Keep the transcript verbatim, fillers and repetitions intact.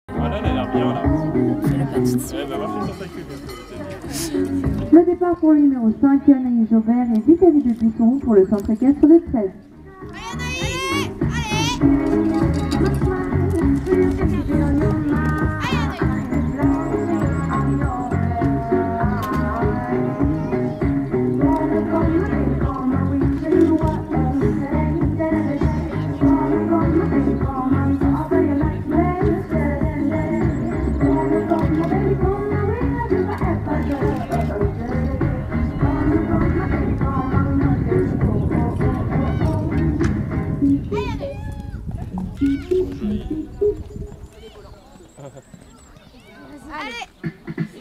Ah là, elle a l'air bien là. C'est la petite. Elle va marcher sur sa queue. Le départ pour le numéro cinq, Anaïs Jaubert et Vitaly de Buisson pour le centre équestre de Trèves. Allez.